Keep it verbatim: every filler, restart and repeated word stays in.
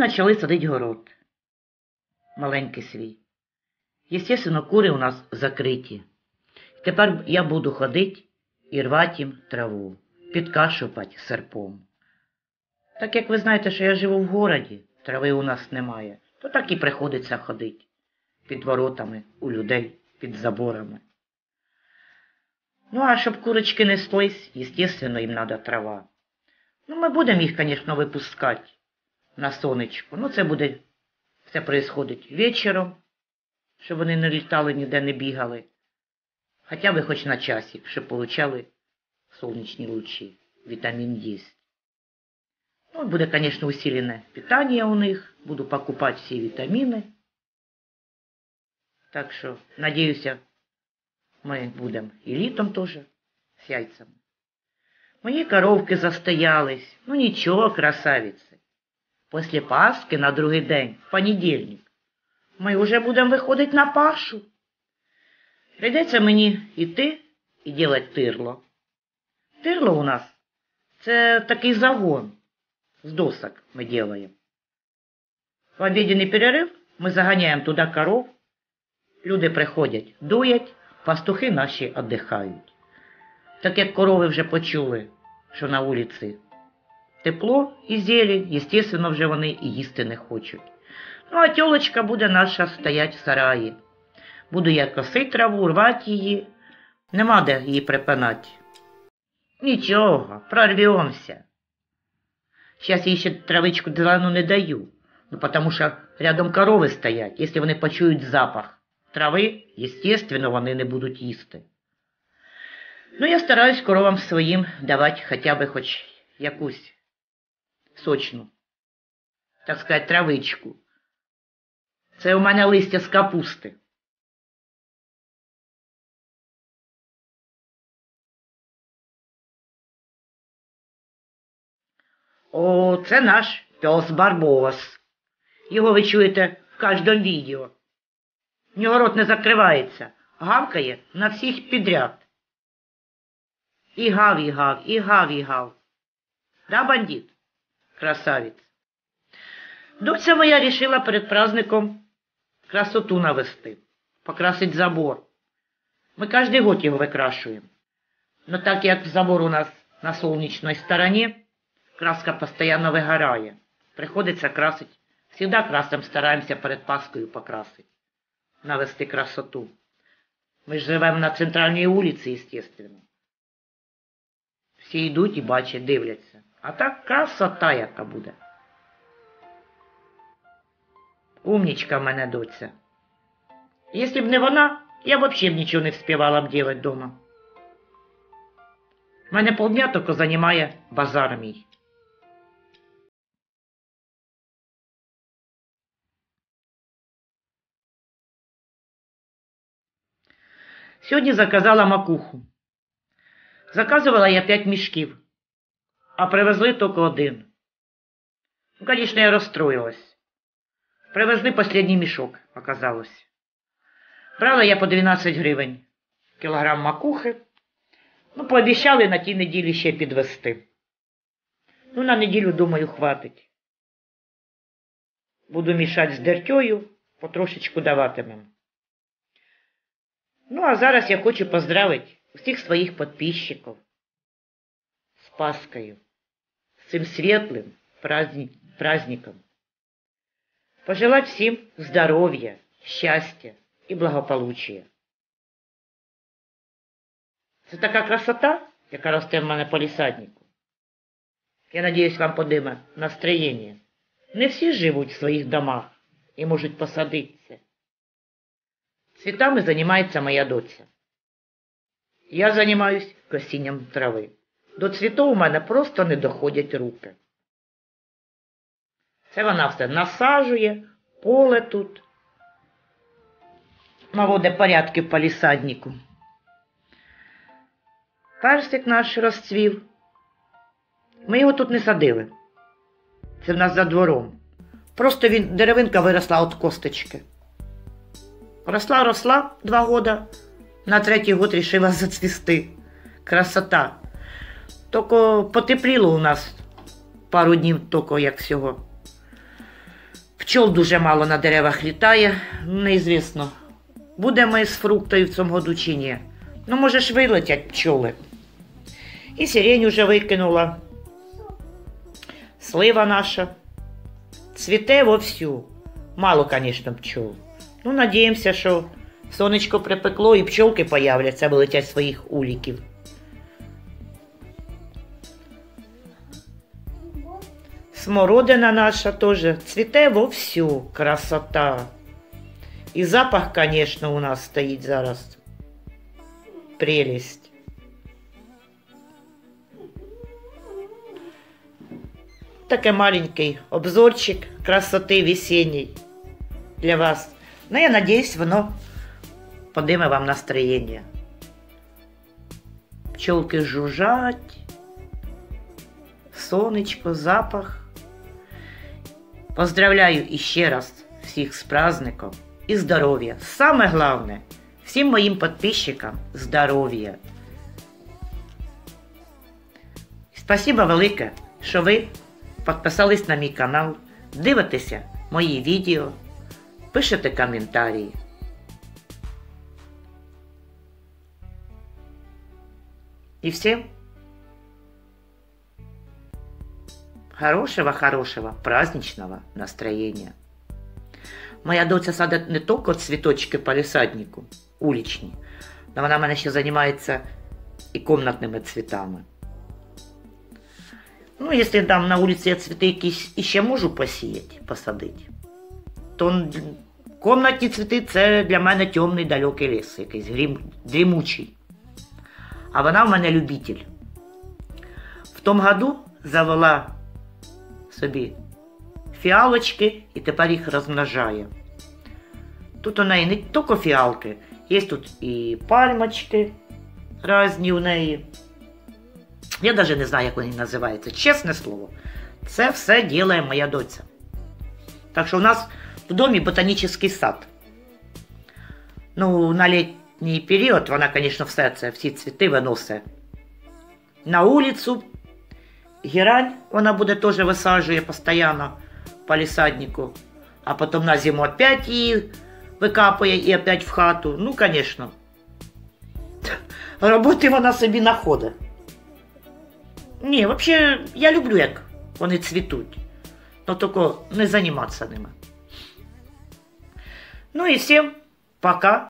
почали садити город. Маленький свій. Єстественно, кури у нас закриті. Тепер я буду ходити і рвати їм траву, підкашувати серпом. Так як ви знаєте, що я живу в городі, трави у нас немає, то так і приходиться ходити під воротами у людей, під заборами. Ну, а щоб курочки неслись, естественно, їм треба трава. Ну, ми будемо їх, звісно, випускати на сонечко. Ну, це буде, все происходить вечором, щоб вони не літали, ніде не бігали. Хоча б хоч на часик, щоб получали сонячні лучі, вітамін Д. Ну, буде, звісно, усилене питання у них, буду покупати всі вітаміни. Так що, надіюся, ми будемо і літом теж з яйцями. Мої коровки застоялись. Ну нічого, красавиці. Після Пасхи на другий день, в понедільник, ми вже будемо виходити на пашу. Прийдеться мені йти і робити тирло. Тирло у нас – це такий загон з досок ми робимо. В обідній перерив ми заганяємо туди коров, люди приходять, дують, пастухи наші віддихають. Так як корови вже почули, що на вулиці тепло і зелень, естественно, вже вони і їсти не хочуть. Ну, а тьолочка буде наша стоять в сараї. Буду я косити траву, рвати її. Нема де її припинати. Нічого, прорвемося. Зараз їй ще травичку зелену не даю. Ну, тому що рядом корови стоять. Якщо вони почують запах трави, естественно, вони не будуть їсти. Ну, я стараюсь коровам своїм давати хоча б хоч якусь сочну, так сказати, травичку. Це у мене листя з капусти. О, це наш пес Барбос. Його ви чуєте в кожному відео. В нього рот не закривається, гавкає на всіх підряд. І гав, і гав, і гав, і гав. Да, бандит? Красавець. Доця моя рішила перед праздником красоту навести, покрасить забор. Ми кожен год його викрашуємо. Но так як забор у нас на сонячній стороні, краска постійно вигорає. Приходиться красити. Всегда красим стараємося перед Пасхою покрасити. Навести красоту. Ми ж живемо на центральній вулиці, естественно. Всі йдуть і бачать, дивляться. А так красота яка буде. Умнічка в мене доця. Якщо б не вона, я б взагалі нічого не встигала б робити вдома. Мене полдня тільки займає базар мій. Сьогодні заказала макуху. Заказувала я п'ять мішків, а привезли тільки один. Ну, звісно, я розстроїлась. Привезли останній мішок, оказалось. Брала я по дванадцять гривень кілограм макухи. Ну, пообіцяли на тій неділі ще підвезти. Ну, на неділю, думаю, хватить. Буду мішати з дертьою, потрошечку даватимем. Ну, а зараз я хочу поздравити всіх своїх підписчиків з Пасхою, з цим світлим праздником. Пожелати всім здоров'я, щастя і благополуччя. Це така красота, яка росте в мене по лісаднику. Я надіюсь, вам подиме настроєння. Не всі живуть в своїх домах і можуть посадитися. Цвітами займається моя доця. Я займаюсь косінням трави. До цвітів у мене просто не доходять руки. Це вона все насаджує, поле тут, наводить порядки в палісаднику. Персик наш розцвів. Ми його тут не садили. Це в нас за двором. Просто він, деревинка виросла від косточки. Росла, росла два года, на третій год рішила зацвісти. Красота. Тільки потепліло у нас пару днів, тільки як всього. Пчол дуже мало на деревах літає, неізвісно, буде ми з фруктою в цьому году чи ні. Ну, може ж вилетять пчоли. І сирень вже викинула. Слива наша. Цвіте вовсю. Мало, звісно, пчол. Ну, надіємося, що сонечко припекло і пчолки появляться, вилетять своїх уліків. Смородина наша теж цвіте вовсю. Красота. І запах, звісно, у нас стоїть зараз. Прелесть. Такий маленький обзорчик красоти весенней для вас. Ну, я надіюсь, воно подиме вам настроєння. Пчолки жужжать, сонечко, запах. Поздравляю іще раз всіх з праздником і здоров'я. Саме головне, всім моїм підписчикам здоров'я. Спасибо велике, що ви підписались на мій канал, дивитеся мої відео, пишете коментарі. І всім хорошего-хорошего праздничного настроения. Моя доця садить не тільки цвіточки по лісаднику, уличні, но вона в мене ще займається і кімнатними цвітами. Ну, якщо там на вулиці я цвіти якісь іще можу посіяти, посадити, то кімнатні цвіти – це для мене темний далекий ліс, якийсь грім, дрімучий. А вона в мене любитель. В тому году завела собі фіалочки і тепер їх розмножає. Тут у неї не тільки фіалки, є тут і пальмочки різні у неї. Я навіть не знаю, як вони називаються. Чесне слово, це все робить моя доця. Так що у нас в домі ботанічний сад. Ну, на літній період вона, звісно, все це, всі цвіти виносить на вулицю. Герань вона буде теж висаджує постійно по лісаднику. А потім на зиму опять її викапує і опять в хату. Ну, звісно. Роботи вона собі знаходить. Ні, взагалі, я люблю, як вони цвітуть. Но тільки не займатися ними. Ну і всім пока.